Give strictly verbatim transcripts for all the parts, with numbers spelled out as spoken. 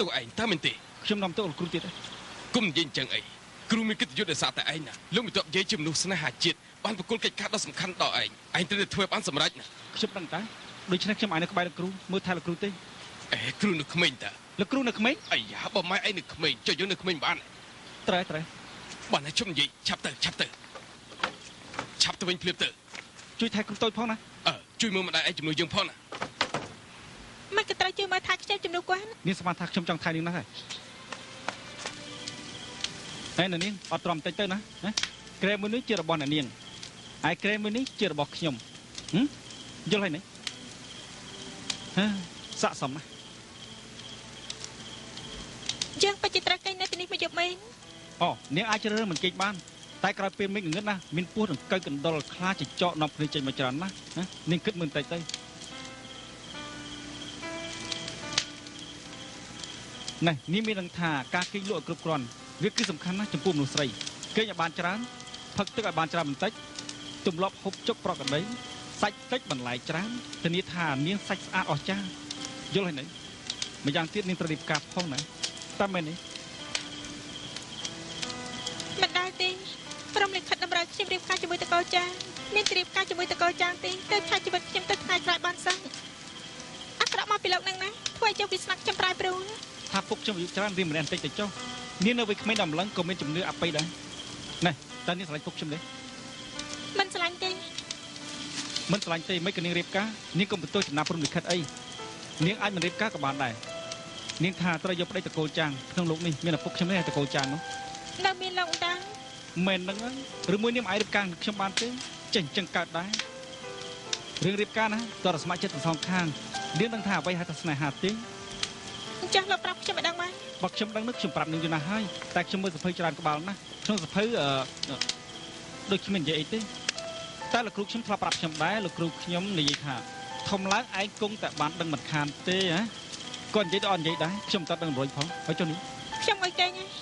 ទោសឯងតើមែនទេខ្ញុំនាំទោសលោកគ្រូទៀតគុំនិយាយចឹងអីគ្រូមានកិត្តិយសដោយសារតែឯងណាលោកមិនទាប់និយាយជាមនុស្សស្នេហាជាតិបានប្រគល់កិច្ចការដ៏សំខាន់ដល់ឯងឯងត្រូវតែធ្វើបានសម្រេចណាខ្ញុំដឹងតើដូច្នេះខ្ញុំអាចនៅក្បែរលោកគ្រូមើលថែលោកគ្រូទេអេគ្រូនៅក្មេងតើលោកគ្រូនៅក្មេងអាយ៉ាបើម៉ែឯងនៅក្មេងចុះយើងនៅក្មេងបានត្រូវត្រូវបានតែខ្ញុំនិយាយឆាប់ទៅឆាប់ទៅឆាប់ទៅវិញភ្លាមទៅជួយថែគ្រូតូចផងណាអឺជួយមើលម្ដាយឯងជំនួសយើងផងណាមិនក៏ត្រូវជួយមើលថែខ្ញុំជំនួសគាត់នាងស្មានថាខ្ញុំចង់ថែនាងណាស់ហើយហើយនាងអត់ទ្រាំតិចទៅណាណាក្រែមួយនេះជារបស់នាងហើយក្រែមួយនេះជារបស់ខ្ញុំហឹមយល់ហើយនេះហឺស័កសមណាស់យើងបច្ចិត្រាកេងនៅទីនេះមកយប់មែនអូនាងអាចជ្រើសរើសមិនគេចបានតែក្រោយពេលមេឃងឹតណាមានពស់ដង្កូវកណ្ដុរខ្លាចចកនាំគ្នាចេញមកច្រើនណាស់ណានាងគិតមើលបន្តិចទៅណែនាងមានដឹងថាការគេងលក់ឲ្យគ្រប់គ្រាន់វាគឺសំខាន់ណាស់ចំពោះមនុស្សស្រីគេងឲ្យបានច្រើនផឹកទឹកឲ្យបានច្រើនបន្តិចទម្លាប់ហូបចុកប្រកដីសាច់តិចបន្លែច្រើនធានាថានាងសាច់ស្អាតអស្ចារ្យយល់ហើយនេះម្យ៉ាងទៀតនាងត្រូវរៀបការផងណាតាមមែនទេមិនដែរទេព្រមលិខិតតម្រូវខ្ញុំរៀបការជាមួយតកោចាងមានរៀបការជាមួយតកោចាងទេទៅថាជីវិតខ្ញុំទៅថ្ងៃក្រោយបានសោះអាក្រក់មកពីលោកនឹងណាធ្វើឲ្យចុះពីស្នាក់ខ្ញុំប្រែប្រួលថាពុកខ្ញុំអាយុច្រើនរៀនម្នាក់បន្តិចទៅចុះនាងនៅវ័យក្មេងដល់ម្លឹងក៏មានជំនឿអបិយដែរណែតើនាងស្រឡាញ់ពុកខ្ញុំទេមិនស្រឡាញ់ទេមិនស្រឡាញ់ទេមិនក៏នាងរៀបការនាងកុំបន្ទោសចំណាប់ព្រមលិខិតអីនាងអាចមិនរៀបការក៏បានដែរនាងថាត្រូវយកប្តីតកូលចាងក្នុងលោកនេះមានឪពុកខ្ញុំទេតកូលចាងនោះនៅមានលោកតាមែនហ្នឹងឬមួយនាងមិនអាចរៀបការខ្ញុំបានទេចេះអញ្ចឹងកើតដែររឿងរៀបការណាតើស្ម័គ្រចិត្តទាំងសងខាងនាងដឹងថាអ្វីហៅថាស្នេហាទេអញ្ចឹងលោកប្រាប់ខ្ញុំមិនដឹងបានបើខ្ញុំដឹងនោះខ្ញុំប្រាប់នឹងយូរណាស់ហើយតែខ្ញុំមើលសភៅច្រើនក្បាលណាស់ក្នុងសភៅអឺដូចខ្ញុំនិយាយអីទេតែលោកគ្រូខ្ញុំធ្លាប់ប្រាប់ខ្ញុំដែរលោកគ្រូខ្ញុំនិយាយថាធំឡើងឯងគង់តែបានដឹងមិនខានទេហ៎គាត់និយាយដល់អត់និយាយដែរខ្ញុំតើដឹងរួចផងហើយចុះនេះខ្ញុំអីគេហ្នឹង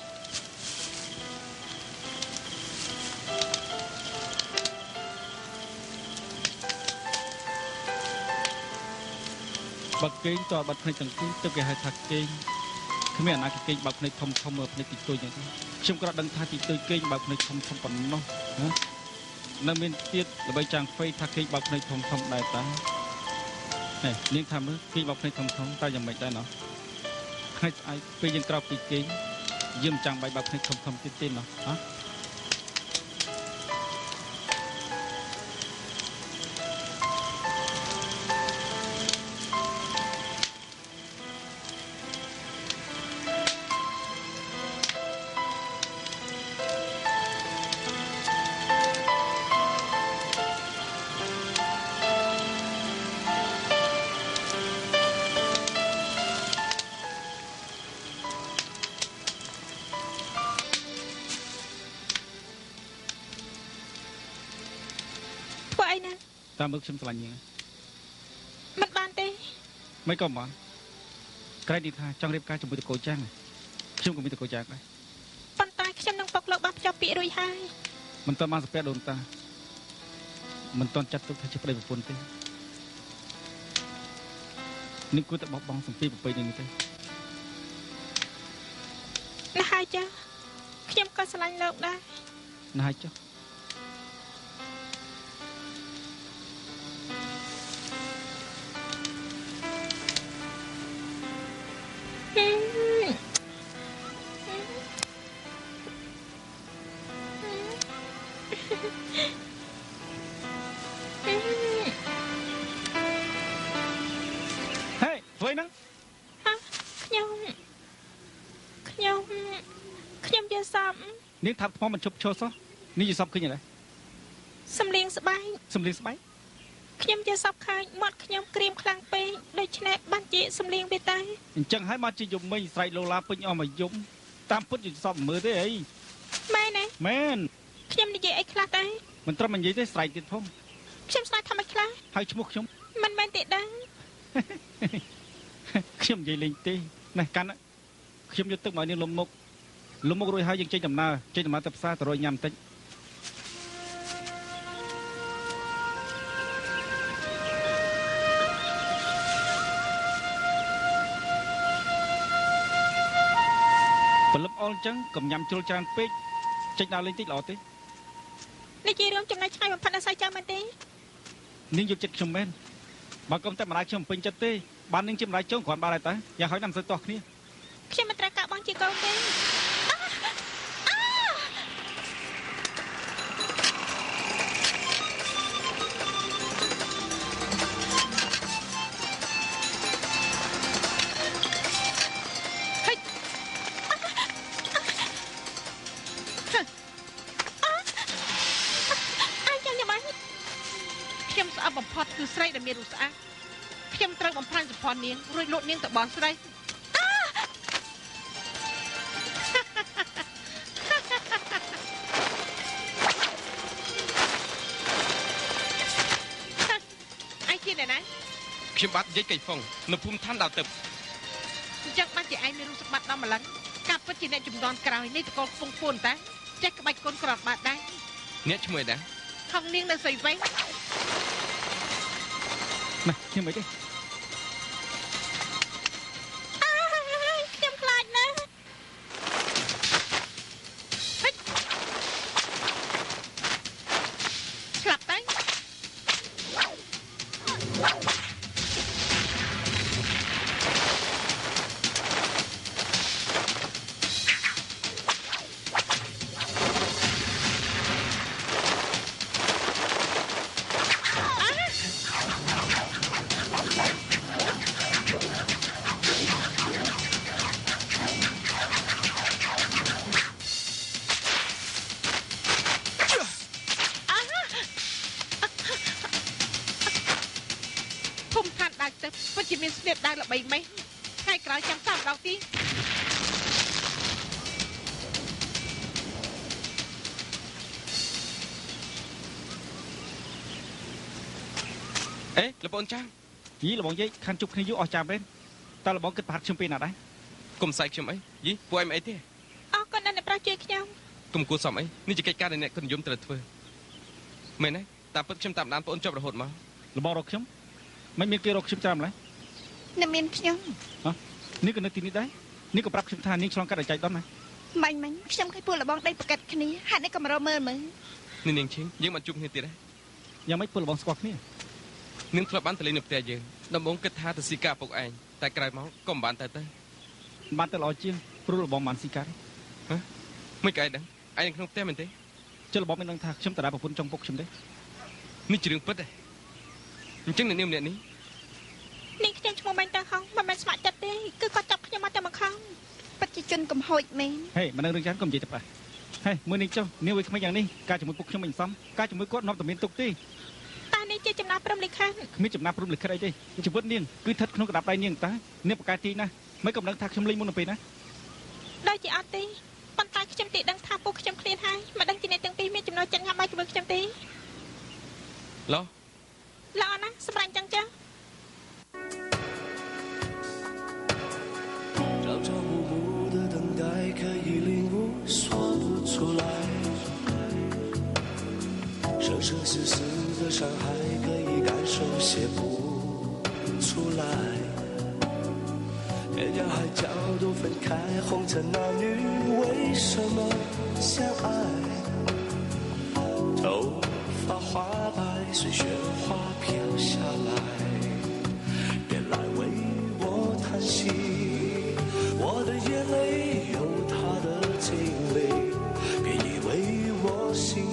បើគេងតើបាត់ភ្នែកទាំងពីរទៅគេហៅថាគេងគ្មានអាណាគេងបើកភ្នែកធំធំមើលភ្នែកទីទុយអញ្ចឹងខ្ញុំក៏ដឹងថាទីទុយគេងបើកភ្នែកធំធំប៉ុណ្ណោះណានៅមានទៀតល្បីចាំងហ្វេថាគេងបើកភ្នែកធំធំដែរតាហេនាងថាមើលគេងបើកភ្នែកធំធំតែយ៉ាងម៉េចដែរណោះខ្លាចស្អែកពេលយើងក្រោកពីគេងយើងមិនចាំបាច់បើកភ្នែកធំធំទៀតទេណោះហ៎តាមមើលខ្ញុំឆ្លាញ់ញ៉ាំមិនបានទេមិនក៏បានក្រែងនិយាយថាចង់រៀបការជាមួយតកូចាងខ្ញុំក៏មានតកូចាងដែរប៉ុន្តែខ្ញុំនឹងពុកលោកបានភ្ជាប់ពាក្យរួចហើយមិនទាន់បានសាពះដូនតាមិនទាន់ចាត់ទុកថាជាប្តីប្រពន្ធទេនឹងគួរតែបោះបង់សម្ពាធប្រពៃនេះទេណាហើយចាខ្ញុំក៏ស្រឡាញ់លោកដែរណាហើយចុះនាងថាថ្មមិនជប់ឈរសោះនេះយល់សពឃើញអីសំលៀងស្បែកសំលៀងស្បែកខ្ញុំយល់សពឃើញមាត់ខ្ញុំក្រៀមខ្លាំងពេកដូច្នេះបានជាសំលៀងវាតែអញ្ចឹងហើយមកជាយំមិញស្រែកលោឡាពេញអស់មកយំតាមពុតយល់សពមើលទេអីមែនទេមែនខ្ញុំនិយាយអីខ្លះទេមិនត្រឹមនិយាយទេស្រែកទៀតផងខ្ញុំស្នេហ៍ថាមិនខ្លះហើយឈ្មោះខ្ញុំមិនមែនទេដឹងខ្ញុំនិយាយលេងទេណែកាន់ខ្ញុំយកទឹកមកនាងលំមុខលំមុខរួចហើយយើងចេញដំណើរចេញដំណើរទៅផ្សារទៅរកញ៉ាំបន្តិចព្រលឹមអល់អញ្ចឹងកុំញ៉ាំជ្រុលច្រើនពេកចេញដើរលេងតិចល្អទេនេះជារឿងចំណុចឆ្ងាយបំផុតដល់សាយចាំមែនទេនាងយកចិត្តខ្ញុំមែនបើកុំតែម្ដាយខ្ញុំពេញចិត្តទេបាននាងជាម្ដាយចុងគ្រាន់បានហើយតាយ៉ាងហោចណាស់មិនសូវទាស់គ្នាខ្ញុំមិនត្រូវការបងជាកូនទេគឺស្រីដែលមានរូបស្អាតខ្ញុំត្រូវបំផ្លាញសម្ផស្សនាងរួចលូតនាងទៅបនស្រីអញជាអ្នកណាខ្ញុំបាទនិយាយកៃហ្វុងនៅភូមិឋានដើរទឹកអញ្ចឹងបានជាឯងមានរូបសម្បត្តិដល់ម្លឹងការពិតជាអ្នកជំនាន់ក្រោយនៃតកូលពងពួនតាចេះក្បាច់កូនក្រត់បាត់ដែរអ្នកឈ្មោះអីដែរហងនាងនៅស្រីវិញណាខ្ញុំមិនទេខ្ញុំខ្លាចណាស់ស្លាប់ទៅពិតជាមានស្នៀតដៅល្បីម៉េះថ្ងៃក្រោយចាំតាមដងទីអេលបងចាងយីលបងយាយខានជប់គ្នាយូរអស់ចាំមែនតើលបងគិតប្រហាត់ខ្ញុំពេលណាដែរកុំសាយខ្ញុំអីយីពួកឯងអីទេអរគុណអ្នកប្រាស់ជួយខ្ញុំកុំគួរសមអីនេះជាកិច្ចការដែលអ្នកគុណនិយមត្រូវធ្វើមែនទេតាមពិតខ្ញុំតាមដានបងអូនចប់រហូតមកលបងរកខ្ញុំមិនមានគេរកខ្ញុំចាំម្ល៉េះអ្នកមានខ្ញុំហ៎នេះក៏នៅទីនេះដែរនេះក៏ប្រាប់ខ្ញុំថានាងឆ្លងកាត់ឲ្យចៃដុនណាមាញ់មាញ់ខ្ញុំឃើញពួកលបងដេកប្រកាត់គ្នាហេតុនេះក៏មករមើលមើលនេះនាងឈិងយើងមកជួបគ្នាទៀតដែរយ៉ាងម៉េចពួកលបងស្គាល់គ្នានាងធ្លាប់បានទៅលេងនៅផ្ទះយើងដំបងគិតថាទៅស៊ីកាពុកឯងតែក្រោយមកក៏មិនបានទៅទៅបានទៅល្អជាងព្រោះលបងបានស៊ីកាហ៎មិនក៏ឯងដឹងឯងក្នុងផ្ទះមែនទេចុះលបងមិនដឹងថាខ្ញុំតារាប្រពន្ធចុងពុកខ្ញុំទេនេះជារឿងពិតទេអញ្ចឹងអ្នកនាងម្នាក់នេះនាងខ្ញុំឈ្មោះមិនទៅហងមិនមែនស្ម័គ្រចិត្តទេគឺគាត់ចាប់ខ្ញុំមកតែមកខំពិតជាជនកំហុចមែនហេមិនដឹងរឿងយ៉ាងកុំនិយាយទៅប៉ះហេមើលនេះចុះនាងវិញក្មេងយ៉ាងនេះការជាមួយពុកខ្ញុំមិនសមការជាមួយគាត់នាំតែមានទុកទេតានេះជាចំណាប់ព្រមលិខិតគ្មានចំណាប់ព្រមលិខិតអីទេជីវិតនាងគឺស្ថិតក្នុងកណ្ដាប់ដៃនាងតានាងប្រកាសទីណាមិនកំដឹងថាខ្ញុំលេងមុនទៅពេលណាដូចជាអត់ទេប៉ុន្តែខ្ញុំទីដឹងថាពុកខ្ញុំឃ្លានហើយមិនដឹងជាអ្នកទាំងពីរមានចំណុចចិត្តញ៉ាំបាយជាមួយខ្ញុំទេឡោះល្អណាស់សម្រាប់ចឹងចា朝朝暮暮的等待可以领悟说不出来生生世世的伤害可以感受写不出来天涯海角都分开红尘男女为什么相爱头发花白随雪花飘下来别来为我叹息我的眼泪有它的经历别以为我心